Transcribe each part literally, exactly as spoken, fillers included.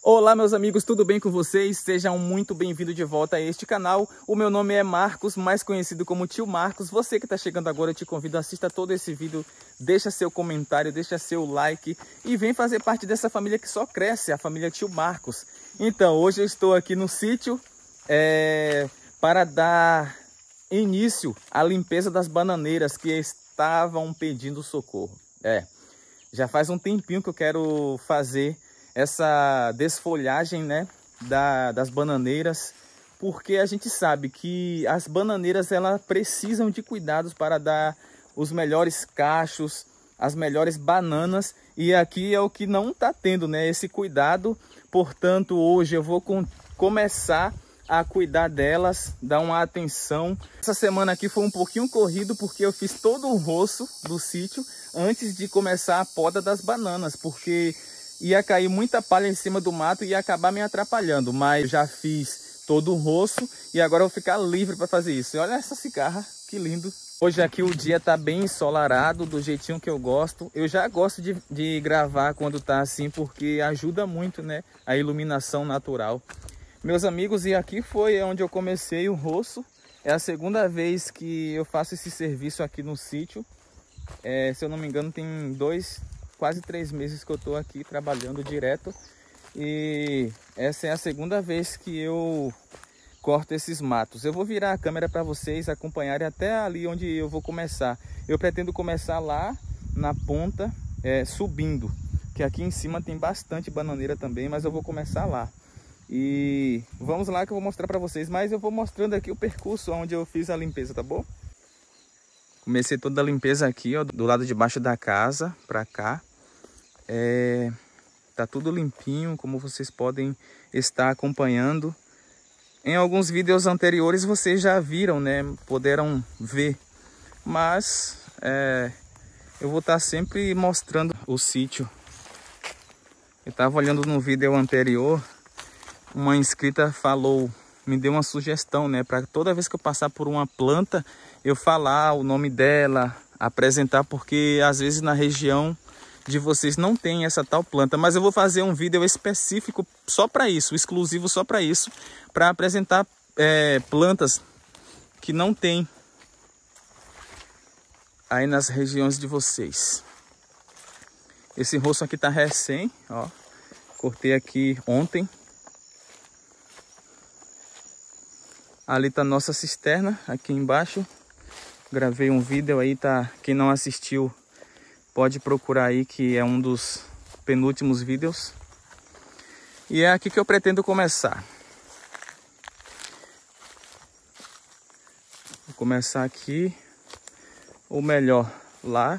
Olá meus amigos, tudo bem com vocês? Sejam muito bem-vindos de volta a este canal. O meu nome é Marcos, mais conhecido como Tio Marcos. Você que está chegando agora, eu te convido a assistir todo esse vídeo, deixa seu comentário, deixa seu like e vem fazer parte dessa família que só cresce, a família Tio Marcos. Então, hoje eu estou aqui no sítio é, para dar início à limpeza das bananeiras que estavam pedindo socorro. É, já faz um tempinho que eu quero fazer essa desfolhagem, né, da, das bananeiras, porque a gente sabe que as bananeiras elas precisam de cuidados para dar os melhores cachos, as melhores bananas, e aqui é o que não está tendo, né, esse cuidado. Portanto, hoje eu vou com, começar a cuidar delas, dar uma atenção. Essa semana aqui foi um pouquinho corrido porque eu fiz todo o roço do sítio antes de começar a poda das bananas, porque ia cair muita palha em cima do mato e ia acabar me atrapalhando, mas já fiz todo o roço e agora eu vou ficar livre para fazer isso. E olha essa cigarra, que lindo! Hoje aqui o dia tá bem ensolarado, do jeitinho que eu gosto. Eu já gosto de, de gravar quando tá assim, porque ajuda muito, né, a iluminação natural. Meus amigos, e aqui foi onde eu comecei o roço. É a segunda vez que eu faço esse serviço aqui no sítio. É, se eu não me engano, tem dois... quase três meses que eu estou aqui trabalhando direto, e essa é a segunda vez que eu corto esses matos. Eu vou virar a câmera para vocês acompanharem até ali onde eu vou começar. Eu pretendo começar lá na ponta, é, subindo, que aqui em cima tem bastante bananeira também, mas eu vou começar lá. E vamos lá que eu vou mostrar para vocês, mas eu vou mostrando aqui o percurso onde eu fiz a limpeza, tá bom? Comecei toda a limpeza aqui, ó, do lado de baixo da casa, pra cá. É, tá tudo limpinho, como vocês podem estar acompanhando. Em alguns vídeos anteriores vocês já viram, né? Puderam ver. Mas é, eu vou estar sempre mostrando o sítio. Eu estava olhando no vídeo anterior, uma inscrita falou... me deu uma sugestão, né, para toda vez que eu passar por uma planta, eu falar o nome dela, apresentar, porque às vezes na região de vocês não tem essa tal planta, mas eu vou fazer um vídeo específico só para isso, exclusivo só para isso, para apresentar é, plantas que não tem aí nas regiões de vocês. Esse roço aqui tá recém, ó, cortei aqui ontem. Ali tá nossa cisterna, aqui embaixo. Gravei um vídeo aí, tá? Quem não assistiu, pode procurar aí, que é um dos penúltimos vídeos. E é aqui que eu pretendo começar. Vou começar aqui, ou melhor, lá.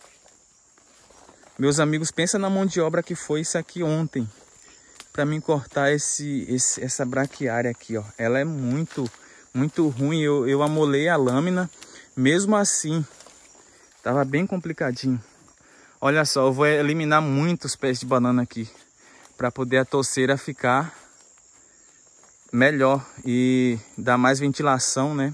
Meus amigos, pensa na mão de obra que foi isso aqui ontem, para mim cortar esse, esse, essa braquiária aqui, ó. Ela é muito, muito ruim. Eu, eu amolei a lâmina, mesmo assim, tava bem complicadinho. Olha só, eu vou eliminar muitos pés de banana aqui, para poder a toceira ficar melhor e dar mais ventilação, né?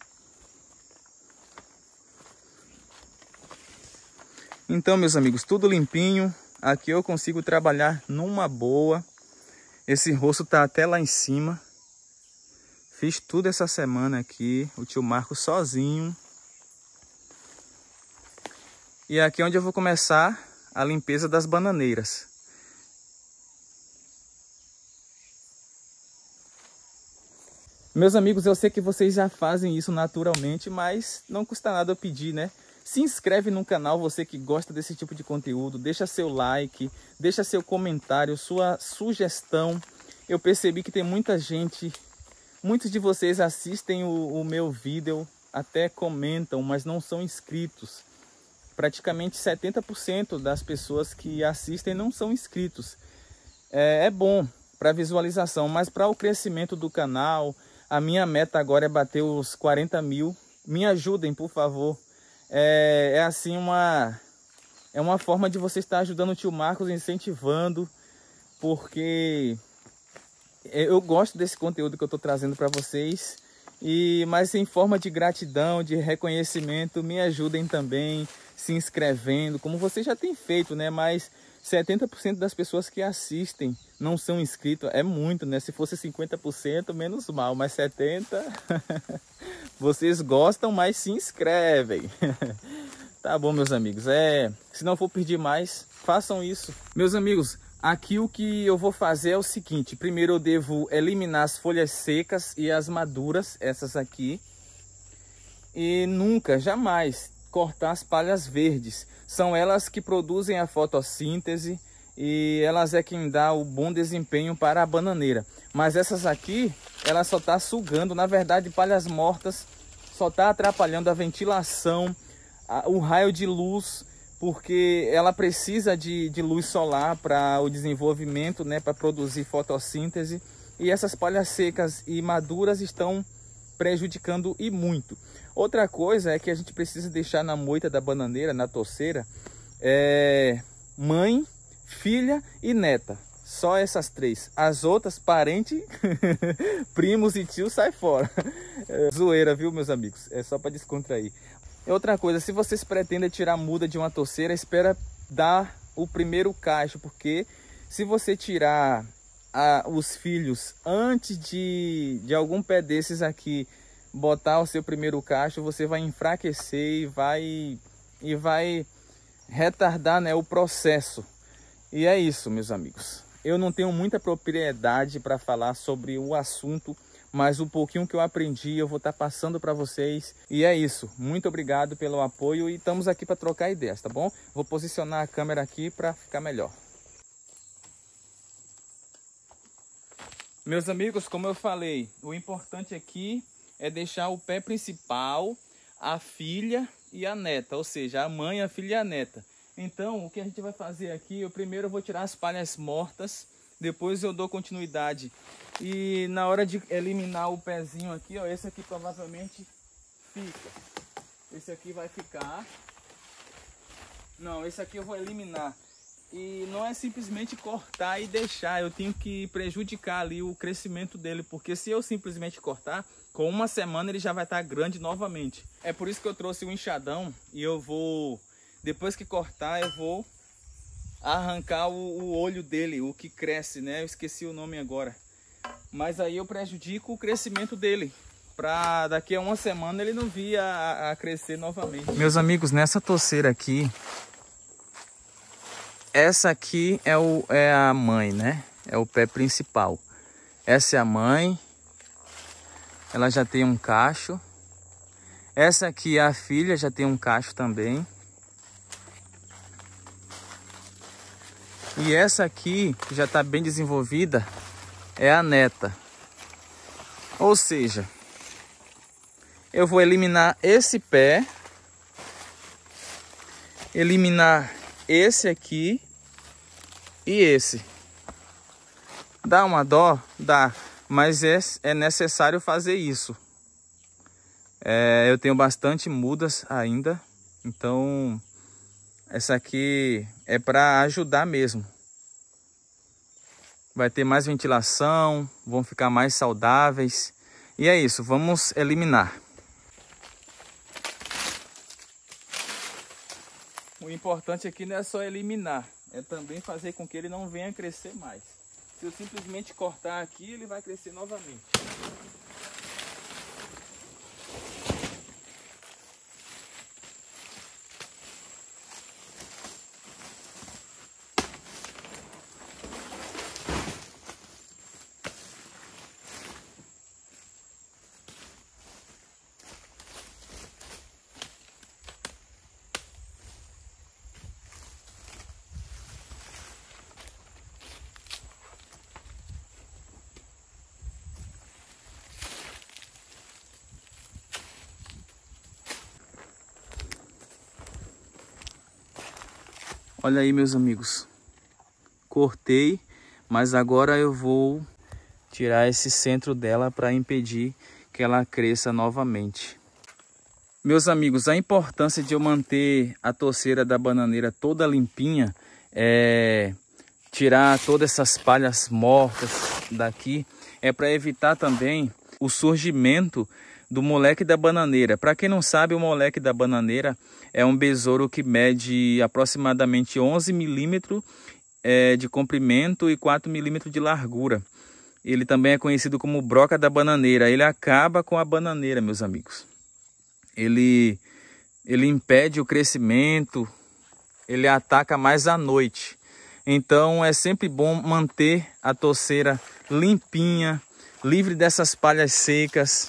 Então, meus amigos, tudo limpinho. Aqui eu consigo trabalhar numa boa. Esse roço tá até lá em cima. Fiz tudo essa semana aqui, o tio Marcos sozinho. E aqui é onde eu vou começar a limpeza das bananeiras. Meus amigos, eu sei que vocês já fazem isso naturalmente, mas não custa nada eu pedir, né? Se inscreve no canal, você que gosta desse tipo de conteúdo, deixa seu like, deixa seu comentário, sua sugestão. Eu percebi que tem muita gente, muitos de vocês assistem o, o meu vídeo, até comentam, mas não são inscritos. Praticamente setenta por cento das pessoas que assistem não são inscritos. É, é bom para visualização, mas para o crescimento do canal, a minha meta agora é bater os quarenta mil. Me ajudem, por favor. É, é assim uma, é uma forma de você estar ajudando o tio Marcos, incentivando, porque eu gosto desse conteúdo que eu estou trazendo para vocês, e, mas em forma de gratidão, de reconhecimento, me ajudem também, se inscrevendo, como você já tem feito, né? Mas setenta por cento das pessoas que assistem não são inscritos. É muito, né? Se fosse cinquenta por cento, menos mal. Mas setenta por cento, vocês gostam, mas se inscrevem. Tá bom, meus amigos. É, se não for pedir mais, façam isso. Meus amigos, aqui o que eu vou fazer é o seguinte. Primeiro eu devo eliminar as folhas secas e as maduras, essas aqui. E nunca, jamais, cortar as palhas verdes. São elas que produzem a fotossíntese e elas é quem dá o bom desempenho para a bananeira. Mas essas aqui, ela só está sugando. Na verdade, palhas mortas só está atrapalhando a ventilação, a, o raio de luz, porque ela precisa de, de luz solar para o desenvolvimento, né, para produzir fotossíntese. E essas palhas secas e maduras estão prejudicando e muito. Outra coisa é que a gente precisa deixar na moita da bananeira, na toceira, é, mãe, filha e neta. Só essas três. As outras, parente, primos e tios, sai fora. É zoeira, viu, meus amigos? É só para descontrair. Outra coisa, se vocês pretendem tirar muda de uma toceira, espera dar o primeiro cacho, porque se você tirar a, os filhos antes de, de algum pé desses aqui botar o seu primeiro cacho, você vai enfraquecer e vai, e vai retardar, né, o processo. E é isso, meus amigos. Eu não tenho muita propriedade para falar sobre o assunto, mas o pouquinho que eu aprendi eu vou estar passando para vocês. E é isso. Muito obrigado pelo apoio e estamos aqui para trocar ideias, tá bom? Vou posicionar a câmera aqui para ficar melhor. Meus amigos, como eu falei, o importante aqui é deixar o pé principal, a filha e a neta, ou seja, a mãe, a filha e a neta. Então, o que a gente vai fazer aqui, eu primeiro vou tirar as palhas mortas, depois eu dou continuidade. E na hora de eliminar o pezinho aqui, ó, esse aqui provavelmente fica. Esse aqui vai ficar. Não, esse aqui eu vou eliminar. E não é simplesmente cortar e deixar, eu tenho que prejudicar ali o crescimento dele, porque se eu simplesmente cortar, com uma semana ele já vai estar grande novamente. É por isso que eu trouxe o enxadão e eu vou, depois que cortar, eu vou arrancar o, o olho dele, o que cresce, né? Eu esqueci o nome agora. Mas aí eu prejudico o crescimento dele, para daqui a uma semana ele não vir a, a crescer novamente. Meus amigos, nessa toceira aqui, essa aqui é, o, é a mãe, né? É o pé principal. Essa é a mãe. Ela já tem um cacho. Essa aqui é a filha, já tem um cacho também. E essa aqui, que já está bem desenvolvida, é a neta. Ou seja, eu vou eliminar esse pé. Eliminar esse aqui e esse. Dá uma dó? Dá. Mas é, é necessário fazer isso. É, eu tenho bastante mudas ainda. Então, essa aqui é para ajudar mesmo. Vai ter mais ventilação, vão ficar mais saudáveis. E é isso, vamos eliminar. O importante aqui não é só eliminar, é também fazer com que ele não venha crescer mais. Se eu simplesmente cortar aqui, ele vai crescer novamente. Olha aí, meus amigos, cortei, mas agora eu vou tirar esse centro dela para impedir que ela cresça novamente. Meus amigos, a importância de eu manter a toceira da bananeira toda limpinha é tirar todas essas palhas mortas daqui, é para evitar também o surgimento do moleque da bananeira. Para quem não sabe, o moleque da bananeira é um besouro que mede aproximadamente onze milímetros é, de comprimento e quatro milímetros de largura. Ele também é conhecido como broca da bananeira. Ele acaba com a bananeira, meus amigos. Ele, ele impede o crescimento, ele ataca mais à noite. Então é sempre bom manter a toceira limpinha, livre dessas palhas secas.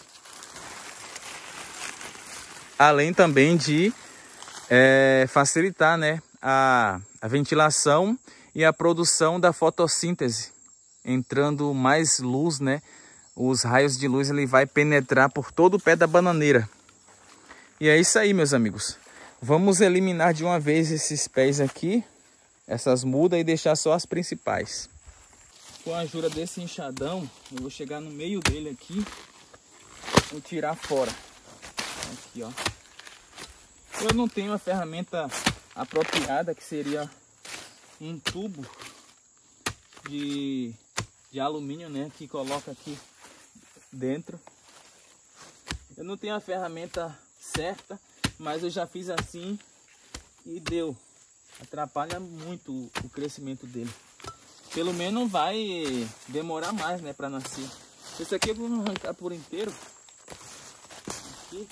Além também de é, facilitar, né, a, a ventilação e a produção da fotossíntese. Entrando mais luz, né? Os raios de luz ele vai penetrar por todo o pé da bananeira. E é isso aí, meus amigos. Vamos eliminar de uma vez esses pés aqui, essas mudas, e deixar só as principais. Com a ajuda desse enxadão, eu vou chegar no meio dele aqui e tirar fora. Aqui, ó. Eu não tenho a ferramenta apropriada, que seria um tubo de, de alumínio, né, que coloca aqui dentro. Eu não tenho a ferramenta certa, mas eu já fiz assim e deu. Atrapalha muito o crescimento dele. Pelo menos vai demorar mais, né, para nascer. Esse aqui eu vou arrancar por inteiro. Aqui.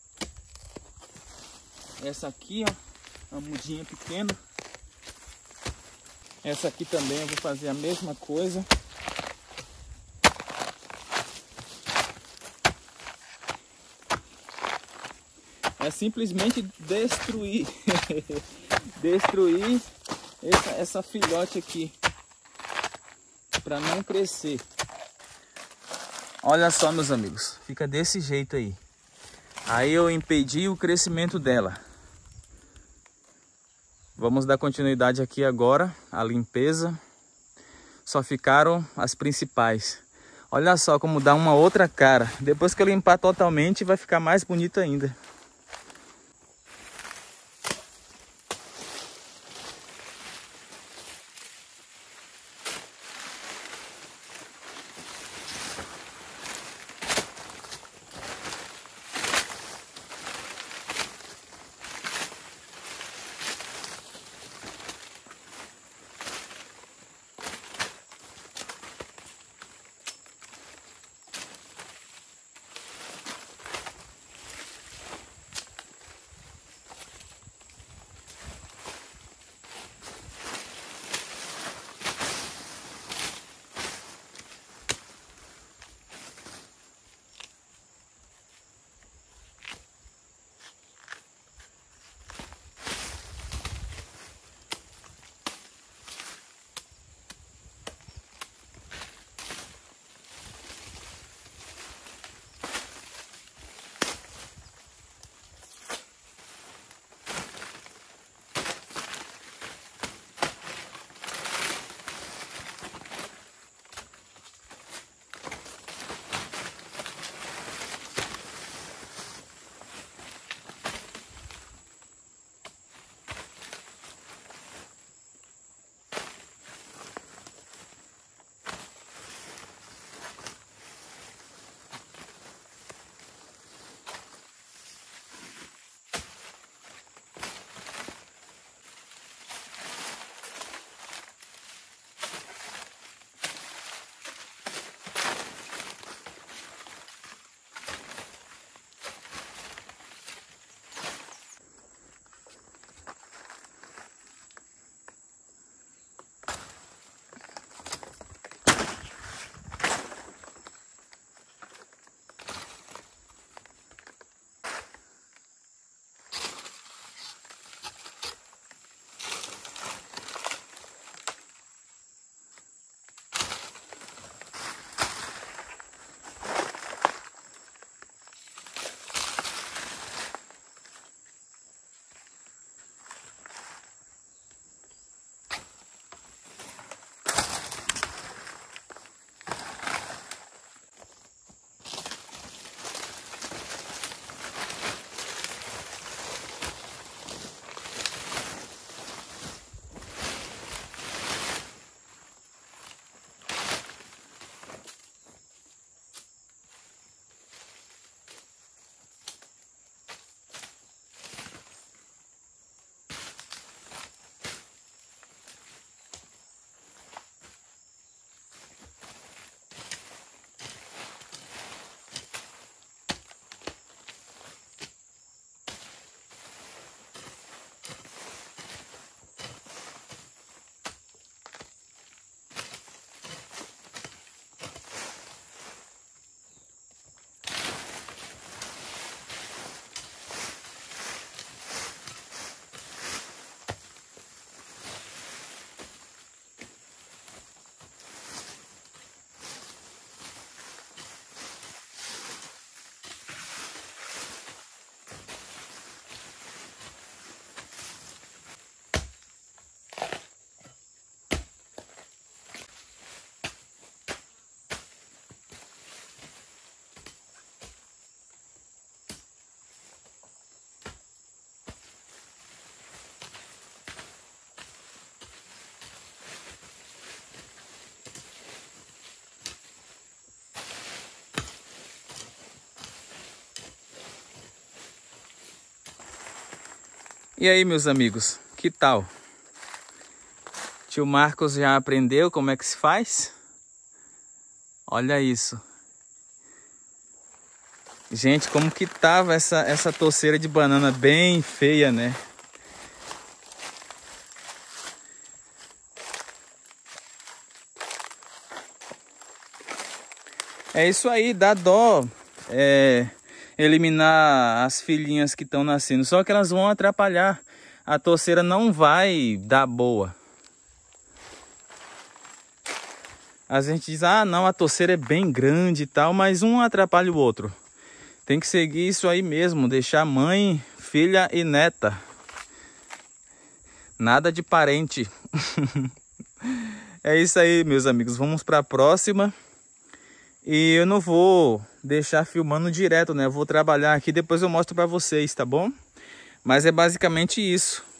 Essa aqui, ó, uma mudinha pequena. Essa aqui também eu vou fazer a mesma coisa. É simplesmente destruir, destruir essa, essa filhote aqui, para não crescer. Olha só, meus amigos, fica desse jeito aí. Aí eu impedi o crescimento dela. Vamos dar continuidade aqui agora, a limpeza. Só ficaram as principais. Olha só como dá uma outra cara. Depois que eu limpar totalmente, vai ficar mais bonito ainda. E aí, meus amigos, que tal? Tio Marcos já aprendeu como é que se faz? Olha isso. Gente, como que tava essa, essa toceira de banana bem feia, né? É isso aí, dá dó é, eliminar as filhinhas que estão nascendo. Só que elas vão atrapalhar. A toceira não vai dar boa. A gente diz, ah não, a toceira é bem grande e tal, mas um atrapalha o outro. Tem que seguir isso aí mesmo, deixar mãe, filha e neta. Nada de parente. É isso aí, meus amigos. Vamos para a próxima. E eu não vou deixar filmando direto, né? Eu vou trabalhar aqui, depois eu mostro para vocês, tá bom? Mas é basicamente isso.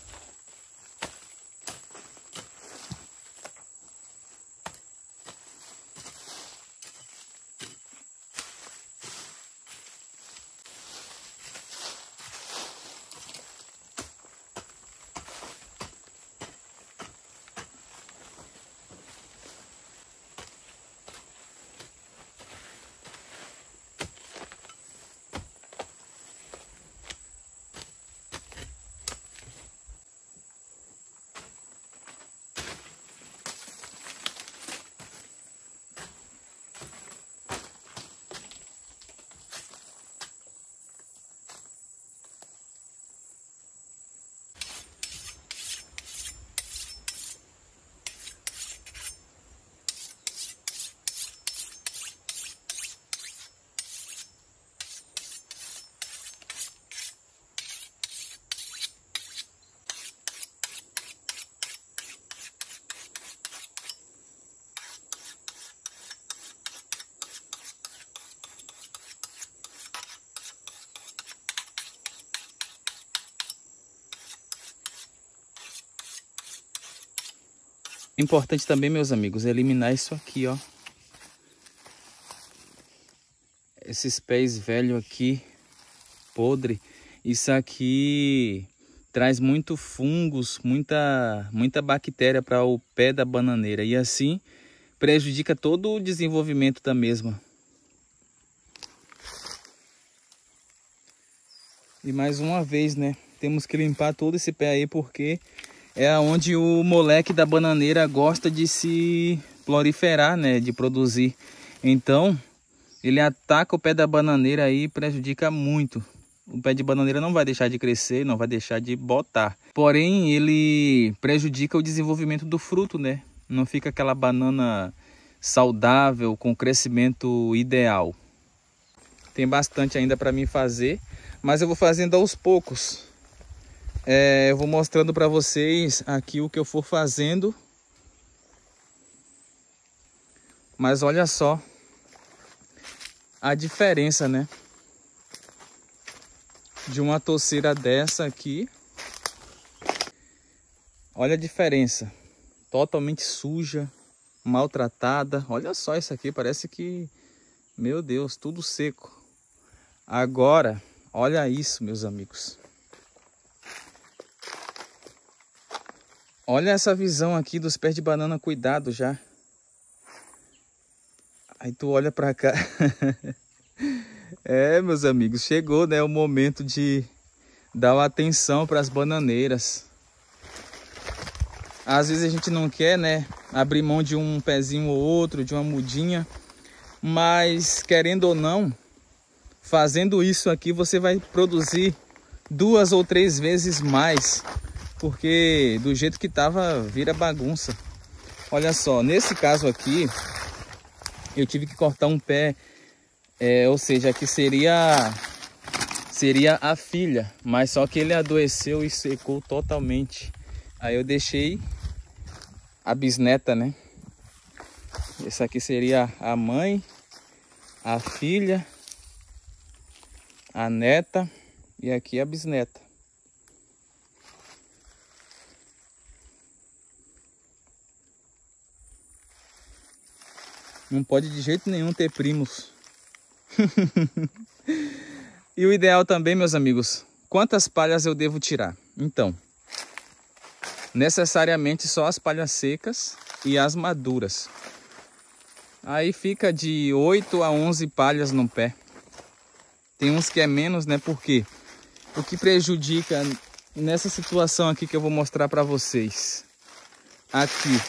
Importante também, meus amigos, é eliminar isso aqui, ó. Esses pés velhos aqui, podre. Isso aqui traz muito fungos, muita, muita bactéria para o pé da bananeira. E assim prejudica todo o desenvolvimento da mesma. E mais uma vez, né? Temos que limpar todo esse pé aí porque é onde o moleque da bananeira gosta de se proliferar, né? De produzir. Então, ele ataca o pé da bananeira aí e prejudica muito. O pé de bananeira não vai deixar de crescer, não vai deixar de botar. Porém, ele prejudica o desenvolvimento do fruto, né? Não fica aquela banana saudável, com crescimento ideal. Tem bastante ainda para mim fazer, mas eu vou fazendo aos poucos. É, eu vou mostrando para vocês aqui o que eu for fazendo. Mas olha só a diferença, né? De uma toceira dessa aqui. Olha a diferença. Totalmente suja, maltratada. Olha só isso aqui, parece que... Meu Deus, tudo seco. Agora, olha isso, meus amigos. Olha essa visão aqui dos pés de banana, cuidado já. Aí tu olha pra cá. É, meus amigos, chegou, né, o momento de dar uma atenção para as bananeiras. Às vezes a gente não quer, né, abrir mão de um pezinho ou outro, de uma mudinha. Mas, querendo ou não, fazendo isso aqui, você vai produzir duas ou três vezes mais. Porque do jeito que tava, vira bagunça. Olha só, nesse caso aqui, eu tive que cortar um pé, é, ou seja, aqui seria, seria a filha, mas só que ele adoeceu e secou totalmente. Aí eu deixei a bisneta, né? Essa aqui seria a mãe, a filha, a neta e aqui a bisneta. Não pode de jeito nenhum ter primos. E o ideal também, meus amigos, quantas palhas eu devo tirar? Então, necessariamente só as palhas secas e as maduras. Aí fica de oito a onze palhas no pé. Tem uns que é menos, né? Porque o que prejudica nessa situação aqui que eu vou mostrar para vocês. Aqui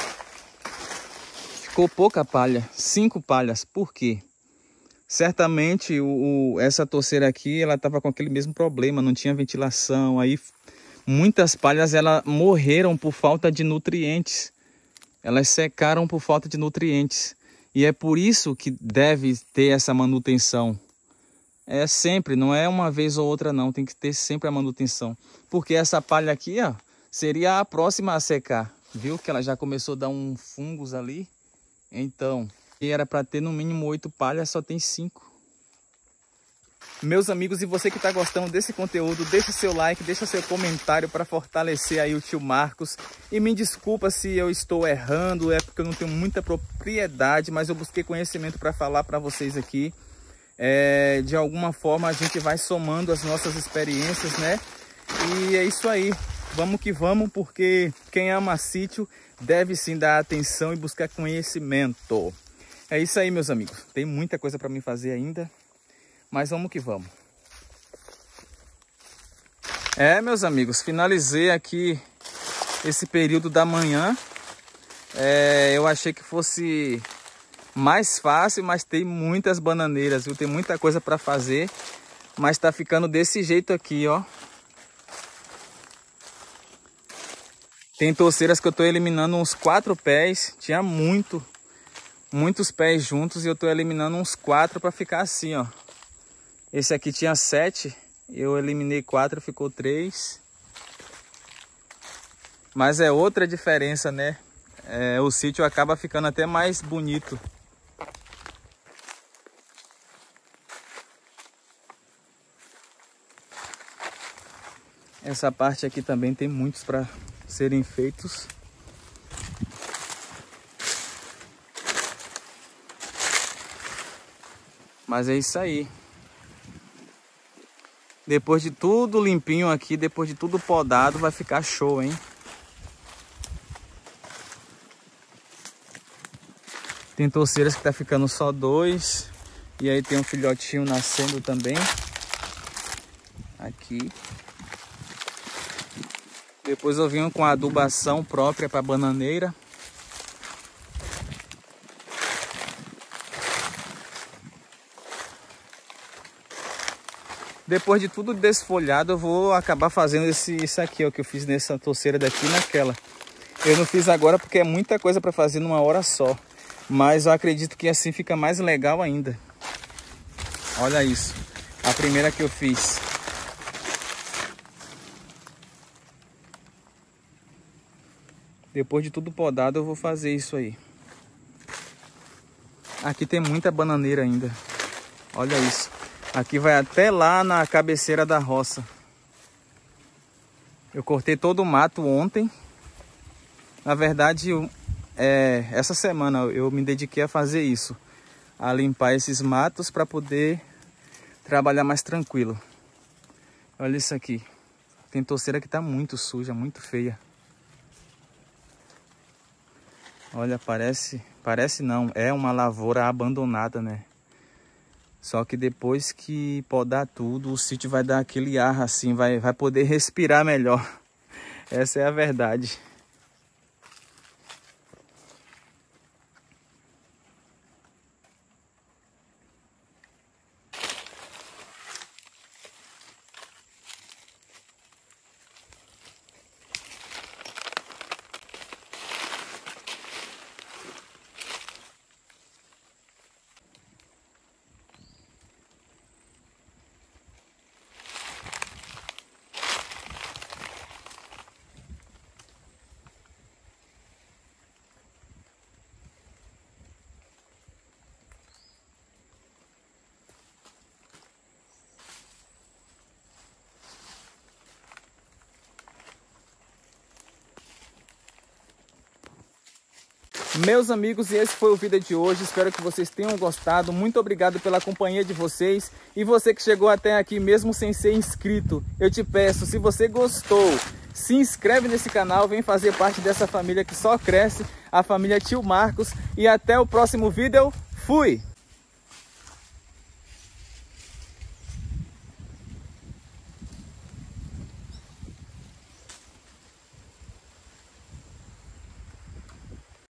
ficou pouca palha, cinco palhas. Por quê? Certamente o, o, essa torceira aqui, ela estava com aquele mesmo problema, não tinha ventilação. Aí muitas palhas ela morreram por falta de nutrientes. Elas secaram por falta de nutrientes. E é por isso que deve ter essa manutenção. É sempre, não é uma vez ou outra não, tem que ter sempre a manutenção. Porque essa palha aqui, ó, seria a próxima a secar. Viu que ela já começou a dar um fungos ali? Então, e era para ter no mínimo oito palhas, só tem cinco. Meus amigos, e você que está gostando desse conteúdo, deixa seu like, deixa seu comentário para fortalecer aí o tio Marcos. E me desculpa se eu estou errando, é porque eu não tenho muita propriedade, mas eu busquei conhecimento para falar para vocês aqui. É, de alguma forma a gente vai somando as nossas experiências, né? E é isso aí, vamos que vamos, porque quem ama sítio deve sim dar atenção e buscar conhecimento. É isso aí, meus amigos. Tem muita coisa para mim fazer ainda, mas vamos que vamos. É, meus amigos, finalizei aqui esse período da manhã. É, eu achei que fosse mais fácil, mas tem muitas bananeiras, viu? Tem muita coisa para fazer, mas tá ficando desse jeito aqui, ó. Tem torceiras que eu tô eliminando uns quatro pés, tinha muito, muitos pés juntos e eu tô eliminando uns quatro para ficar assim, ó. Esse aqui tinha sete, eu eliminei quatro, ficou três. Mas é outra diferença, né? É, o sítio acaba ficando até mais bonito. Essa parte aqui também tem muitos para serem feitos. Mas é isso aí. Depois de tudo limpinho aqui, depois de tudo podado, vai ficar show, hein? Tem torceiras que tá ficando só dois. E aí tem um filhotinho nascendo também. Aqui. Depois eu venho com a adubação própria para bananeira. Depois de tudo desfolhado, eu vou acabar fazendo esse, isso aqui, ó, que eu fiz nessa torceira daqui e naquela. Eu não fiz agora porque é muita coisa para fazer numa hora só. Mas eu acredito que assim fica mais legal ainda. Olha isso. A primeira que eu fiz. Depois de tudo podado, eu vou fazer isso aí. Aqui tem muita bananeira ainda. Olha isso. Aqui vai até lá na cabeceira da roça. Eu cortei todo o mato ontem. Na verdade, eu, é, essa semana eu me dediquei a fazer isso. A limpar esses matos para poder trabalhar mais tranquilo. Olha isso aqui. Tem torceira que está muito suja, muito feia. Olha, parece, parece não, é uma lavoura abandonada, né? Só que depois que podar tudo, o sítio vai dar aquele ar assim, vai, vai poder respirar melhor. Essa é a verdade. Meus amigos, e esse foi o vídeo de hoje. Espero que vocês tenham gostado. Muito obrigado pela companhia de vocês. E você que chegou até aqui mesmo sem ser inscrito, eu te peço, se você gostou, se inscreve nesse canal, vem fazer parte dessa família que só cresce, a família Tio Marcos. E até o próximo vídeo. Fui!